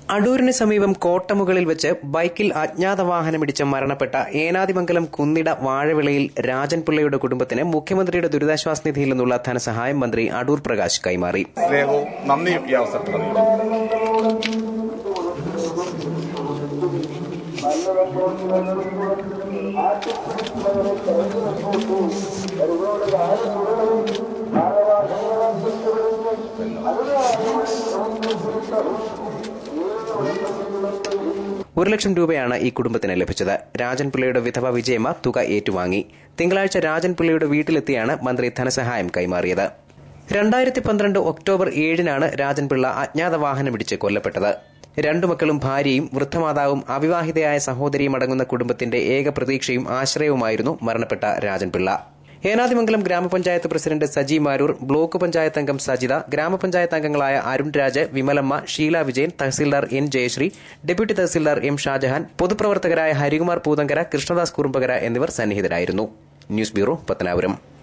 അടൂരിന് സമീപം കോട്ടമുകളിൽ വെച്ച് ബൈക്കിൽ അജ്ഞാത വാഹനമിടിച്ച് മരണപ്പെട്ട ഏനാദിമംഗലം കുന്നിട വാഴവിളയിൽ രാജൻ പിള്ളയുടെ കുടുംബത്തിന് മുഖ്യമന്ത്രിയുടെ ദുരിതാശ്വാസ നിധിയിൽ നിന്നുള്ള ധനസഹായം മന്ത്രി അടൂർ പ്രകാശ് കൈമാറി. ₹1,00,000 ഈ കുടുംബത്തിന് ലഭിച്ചത്. രാജൻ പിള്ളയുടെ വിധവ വിജയമ്മ തുക ഏറ്റുവാങ്ങി. തിങ്കളാഴ്ച രാജൻ പിള്ളയുടെ വീട്ടിലെത്തിയാണ് മന്ത്രി ധനസഹായം കൈമാറിയത്. 2012 ഒക്ടോബർ 7-നാണ് രാജൻ പിള്ള അജ്ഞാത വാഹനമിടിച്ച് കൊല്ലപ്പെട്ടത്. 2 മക്കളും ഭാര്യയും വൃദ്ധമാതാവും അവിവാഹിതയായ സഹോദരിയും അടങ്ങുന്ന കുടുംബത്തിന്റെ ഏക പ്രതീക്ഷയും ആശ്രയവുമായിരുന്നു മരണപ്പെട്ട രാജൻ പിള്ള. ഏനാദിമംഗലം ഗ്രാമപഞ്ചായത്ത് പ്രസിഡന്റ് സജി മാരൂർ, ബ്ലോക്ക് പഞ്ചായത്ത് അംഗം സജിത, ഗ്രാമപഞ്ചായത്ത് അംഗങ്ങളായ Arun Raj, Vimalamma, Sheela Vijayan, tahsildar N Jayasree, deputy tahsildar M Shajahan, പൊതുപ്രവർത്തകരായ ഹരികുമാർ പൂതങ്കര, കൃഷ്ണദാസ് കുറുമ്പകര എന്നിവർ സന്നിഹിതരായിരുന്നു. News bureau, Pathanapuram.